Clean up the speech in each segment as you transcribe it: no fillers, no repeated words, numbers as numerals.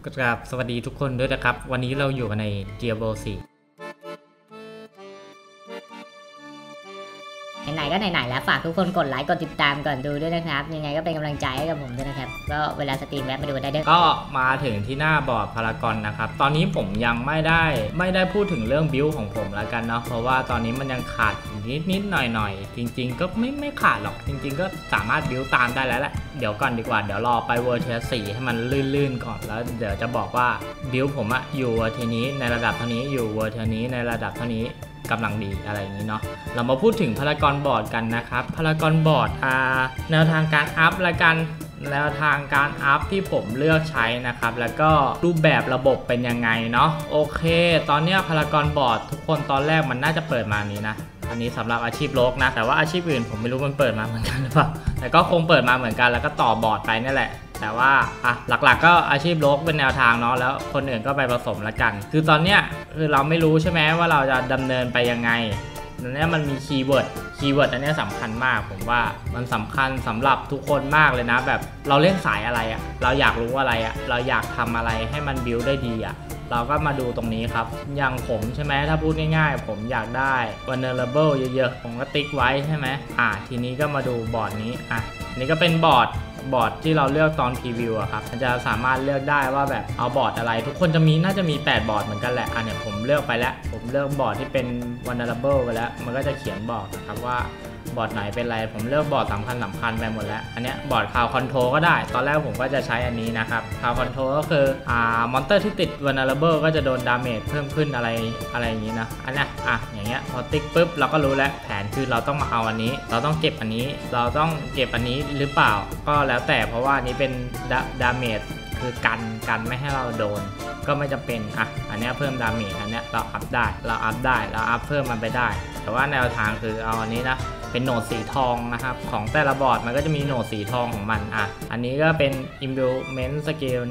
ครับสวัสดีทุกคนด้วยนะครับวันนี้เราอยู่กันใน Diablo 4 ไหนๆก็ไหนๆแล้วฝากทุกคนกดไลค์กดติดตามก่อนดูด้วยนะครับยังไงก็เป็นกำลังใจให้กับผมด้วยนะครับก็เวลาสตรีมแวะมาดูได้ด้วยก็มาถึงที่หน้าบอร์ดพารากอนนะครับตอนนี้ผมยังไม่ได้พูดถึงเรื่องบิลของผมแล้วกันเนาะเพราะว่าตอนนี้มันยังขาดนิดหน่อยจริงๆก็ไม่ขาดหรอกจริงๆก็สามารถบิลตามได้แล้วแหละเดี๋ยวก่อนดีกว่าเดี๋ยวรอไปเวอร์เทีย4ให้มันลื่นๆก่อนแล้วเดี๋ยวจะบอกว่าบิลผมอะอยู่เวอร์เทียนี้ในระดับเท่านี้อยู่เวอร์เทียนี้ในระดับเท่านี้กำลังดีอะไรอย่างนี้เนาะเรามาพูดถึงพารากอนบอร์ดกันนะครับพารากอนบอร์ดแนวทางการอัพละกันแนวทางการอัพที่ผมเลือกใช้นะครับแล้วก็รูปแบบระบบเป็นยังไงเนาะโอเคตอนนี้พารากอนบอร์ดทุกคนตอนแรกมันน่าจะเปิดมานี้นะอันนี้สำหรับอาชีพโลกนะแต่ว่าอาชีพอื่นผมไม่รู้มันเปิดมาเหมือนกันหรือเปล่าแต่ก็คงเปิดมาเหมือนกันแล้วก็ต่อบอร์ดไปนี่แหละแต่ว่าหลักๆก็อาชีพโลกเป็นแนวทางเนาะแล้วคนอื่นก็ไปผสมละกันคือตอนเนี้ยคือเราไม่รู้ใช่ไหมว่าเราจะดำเนินไปยังไงอันนี้มันมีคีย์เวิร์ดอันนี้สำคัญมากผมว่ามันสำคัญสำหรับทุกคนมากเลยนะแบบเราเล่นสายอะไรเราอยากรู้อะไรเราอยากทำอะไรให้มันบิลได้ดีเราก็มาดูตรงนี้ครับอย่างผมใช่ไหมถ้าพูดง่ายๆผมอยากได้ vulnerable เยอะๆผมก็ติ๊กไว้ใช่ไหมทีนี้ก็มาดูบอร์ดนี้อันนี้ก็เป็นบอร์ดที่เราเลือกตอนพรีวิวครับมันจะสามารถเลือกได้ว่าแบบเอาบอร์ดอะไรทุกคนน่าจะมี8บอร์ดเหมือนกันแหละเนี่ยผมเลือกไปแล้วผมเลือกบอร์ดที่เป็น vulnerable ไปแล้วมันก็จะเขียนบอกนะครับว่าบอร์ดไหนเป็นอะไรผมเลือกบอร์ดสำคัญไปหมดแล้วอันนี้บอร์ดคาวคอนโทรลก็ได้ตอนแรกผมก็จะใช้อันนี้นะครับคาวคอนโทรลก็คือมอนเตอร์ที่ติด vulnerable ก็จะโดนดาเมจเพิ่มขึ้นอะไรอย่างนี้นะอันนี้อย่างเงี้ยพอติ๊กปุ๊บเราก็รู้แล้วแผนคือเราต้องมาเอาอันนี้เราต้องเก็บอันนี้เราต้องเก็บอันนี้หรือเปล่าก็แล้วแต่เพราะว่านี้เป็นดาเมจคือกันไม่ให้เราโดนก็ไม่จำเป็นอันนี้เพิ่มดาเมจอันนี้เราอัพได้เราอัพเพิ่มมันไปได้แต่ว่าแนวทางคือเอาอันนี้นะเป็นโหนดสีทองนะครับของแต่ละบอร์ดมันก็จะมีโหนดสีทองของมันอันนี้ก็เป็น implement skill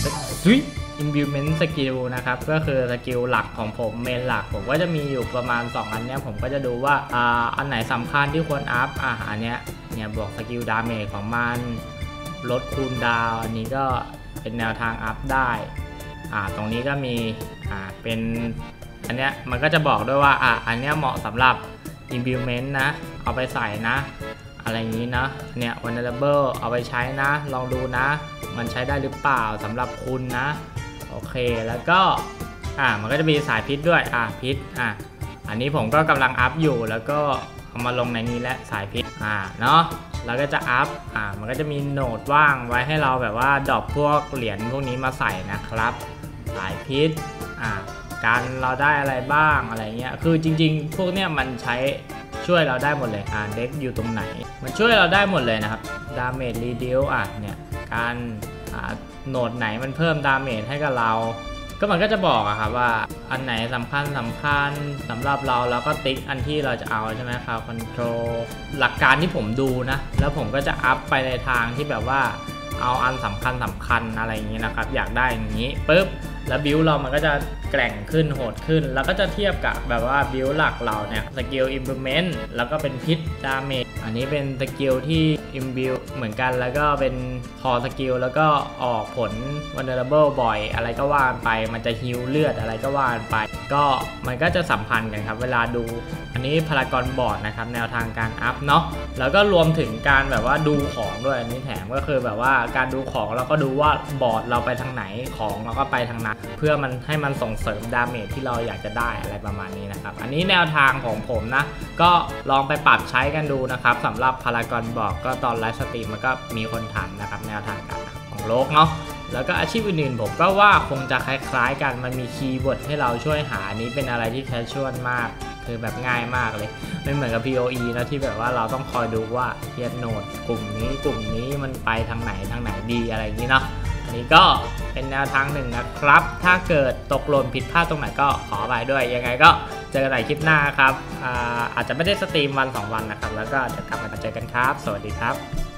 implement skill นะครับก็คือสกิลหลักของผมเมนหลักผมก็จะมีอยู่ประมาณ2อันเนี้ยผมก็จะดูว่าอันไหนสำคัญที่ควรอัพอันเนี้ยบวกสกิลดาเมจของมันลดคูลดาวน์อันนี้ก็เป็นแนวทางอัพได้ตรงนี้ก็มีเป็นอันเนี้ยมันก็จะบอกด้วยว่าอันเนี้ยเหมาะสำหรับ implement นะเอาไปใส่นะอะไรอย่างนี้นะเนี่ย vulnerable เอาไปใช้นะลองดูนะมันใช้ได้หรือเปล่าสำหรับคุณนะโอเคแล้วก็มันก็จะมีสายพิษด้วยพิษอันนี้ผมก็กำลังอัพอยู่แล้วก็เอามาลงในนี้และสายพิษเนาะแล้วก็จะอัพมันก็จะมีโหนดว่างไว้ให้เราแบบว่าดรอปพวกเหรียญพวกนี้มาใส่นะครับสายพิษการเราได้อะไรบ้างอะไรเงี้ยคือจริงๆพวกเนี้ยมันใช้ช่วยเราได้หมดเลยเด็กอยู่ตรงไหนมันช่วยเราได้หมดเลยนะครับดาเมจรีดิวเนี่ยการโหนดไหนมันเพิ่มดาเมจให้กับเราก็มันก็จะบอกครับว่าอันไหนสำคัญสำหรับเราก็ติ๊กอันที่เราจะเอาใช่ไหมครับคอนโทรลหลักการที่ผมดูนะแล้วผมก็จะอัพไปในทางที่แบบว่าเอาอันสำคัญอะไรอย่างนี้นะครับอยากได้อย่างนี้ปุ๊บแล้วบิลเรามันก็จะแกร่งขึ้นโหดขึ้นแล้วก็จะเทียบกับแบบว่าบิลหลักเราเนี่ยสกิลอิมพลิเมนต์แล้วก็เป็นพิษดาเมจอันนี้เป็นสกิลที่อิมบิลเหมือนกันแล้วก็เป็นพอสกิลแล้วก็ออกผล vulnerable บ่อยอะไรก็ว่าไปมันจะฮิลเลือดอะไรก็ว่าไปก็มันก็จะสัมพันธ์กันครับเวลาดูอันนี้พารากอนบอร์ดนะครับแนวทางการอัพเนาะแล้วก็รวมถึงการแบบว่าดูของด้วยอันนี้แถมก็คือแบบว่าการดูของเราก็ดูว่าบอร์ดเราไปทางไหนของเราก็ไปทางนั้นเพื่อมันให้มันส่งเสริมดาเมจที่เราอยากจะได้อะไรประมาณนี้นะครับอันนี้แนวทางของผมนะก็ลองไปปรับใช้กันดูนะครับสำหรับพารากอนบอร์ดก็ตอนไลฟ์สตรีมมันก็มีคนถามนะครับแนวทางการของโลกเนาะแล้วก็อาชีพอื่นๆผมก็ว่าคงจะคล้ายๆกันมันมีคีย์เวิร์ดให้เราช่วยหานี้เป็นอะไรที่แคชชวลมากคือแบบง่ายมากเลยไม่เหมือนกับ POE นะที่แบบว่าเราต้องคอยดูว่าเทียบโหนดกลุ่มนี้มันไปทางไหนดีอะไรอย่างนี้เนาะอันนี้ก็เป็นแนวทางหนึ่งนะครับถ้าเกิดตกหล่นผิดพลาดตรงไหนก็ขออภัยด้วยยังไงก็เจอกันใหม่คลิปหน้าครับอาจจะไม่ได้สตรีมวัน2วันนะครับแล้วก็จะกลับมาเจอกันครับสวัสดีครับ